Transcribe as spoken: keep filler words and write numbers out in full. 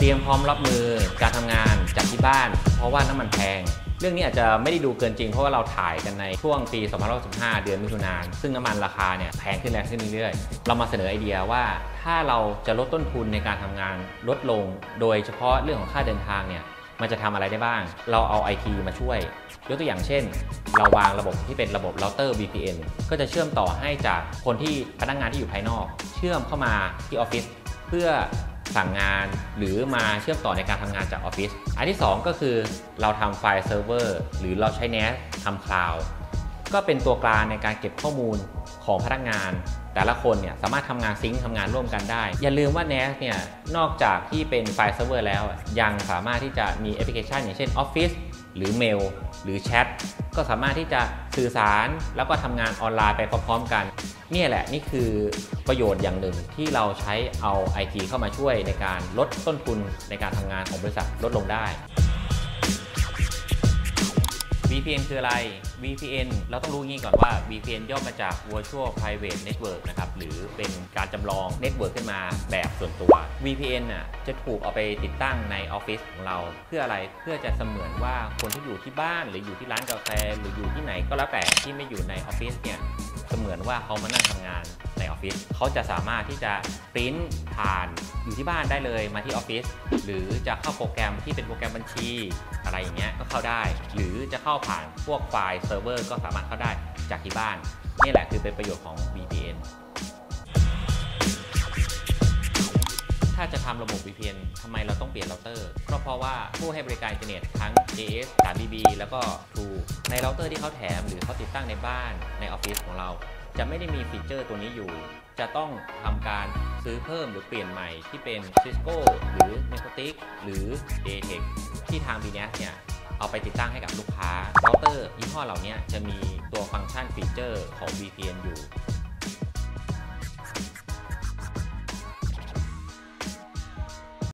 รียมพร้อมรับมือการทำงานจากที่บ้านเพราะว่าน้ำมันแพงเรื่องนี้อาจจะไม่ได้ดูเกินจริงเพราะว่าเราถ่ายกันในช่วงปีสองพันสิบห้าเดือนมิถุนายนซึ่งน้ำมันราคาเนี่ยแพงขึ้นแรงขึ้นเรื่อยๆเรามาเสนอไอเดียว่าถ้าเราจะลดต้นทุนในการทำงานลดลงโดยเฉพาะเรื่องของค่าเดินทางเนี่ยมันจะทำอะไรได้บ้างเราเอา ไอ ที มาช่วยยกตัวอย่างเช่นเราวางระบบที่เป็นระบบเราเตอร์ วี พี เอ็น ก็จะเชื่อมต่อให้จากคนที่พนักงานที่อยู่ภายนอกเชื่อมเข้ามาที่ออฟฟิศเพื่อสั่งงานหรือมาเชื่อมต่อในการทำงานจากออฟฟิศอันที่สองก็คือเราทำไฟล์เซิร์ฟเวอร์หรือเราใช้ เน เอ เอส ทำคลาวด์ก็เป็นตัวกลางในการเก็บข้อมูลของพนักงานแต่ละคนเนี่ยสามารถทำงานซิงค์ทำงานร่วมกันได้อย่าลืมว่า เน เอ เอส เนี่ยนอกจากที่เป็นไฟล์เซิร์ฟเวอร์แล้วยังสามารถที่จะมีแอปพลิเคชันอย่างเช่น Office หรือเมลหรือแชทก็สามารถที่จะสื่อสารแล้วก็ทำงานออนไลน์ไปพร้อมๆกันนี่แหละนี่คือประโยชน์อย่างหนึ่งที่เราใช้เอา ไอ ที เข้ามาช่วยในการลดต้นทุนในการทำงานของบริษัทลดลงได้ วี พี เอ็น คืออะไร วี พี เอ็น เราต้องรู้งี้ก่อนว่า วี พี เอ็น ย่อมาจาก Virtual Private Network นะครับหรือเป็นการจำลองเน็ตเวิร์กขึ้นมาแบบส่วนตัว วี พี เอ็น น่ะจะถูกเอาไปติดตั้งในออฟฟิศของเราเพื่ออะไรเพื่อจะเสมือนว่าคนที่อยู่ที่บ้านหรืออยู่ที่ร้านกาแฟหรืออยู่ที่ไหนก็แล้วแต่ที่ไม่อยู่ในออฟฟิศเนี่ยเสมือนว่าเขามานั่งทำงานในออฟฟิศเขาจะสามารถที่จะปริ้นผ่านอยู่ที่บ้านได้เลยมาที่ออฟฟิศหรือจะเข้าโปรแกรมที่เป็นโปรแกรมบัญชีอะไรอย่างเงี้ยก็เข้าได้หรือจะเข้าผ่านพวกไฟล์เซิร์ฟเวอร์ก็สามารถเข้าได้จากที่บ้านนี่แหละคือเป็นประโยชน์ของ วี พี เอ็น ถ้าจะทำระบบ วี พี เอ็น ทำไมเราต้องเปลี่ยนเราเตอร์ก็เพราะว่าผู้ให้บริการอินเทอร์เน็ตทั้ง เอ เอส ทรี บี บี แล้วก็ True ในเราเตอร์ที่เขาแถมหรือเขาติดตั้งในบ้านในออฟฟิศของเราจะไม่ได้มีฟีเจอร์ตัวนี้อยู่จะต้องทำการซื้อเพิ่มหรือเปลี่ยนใหม่ที่เป็น Cisco หรือ Netcotix หรือ เอ เทค ที่ทาง บี เอ็น เอส เนี่ยเอาไปติดตั้งให้กับลูกค้าเราเตอร์ยี่ห้อเหล่านี้จะมีตัวฟังก์ชันฟีเจอร์ของ วี พี เอ็น อยู่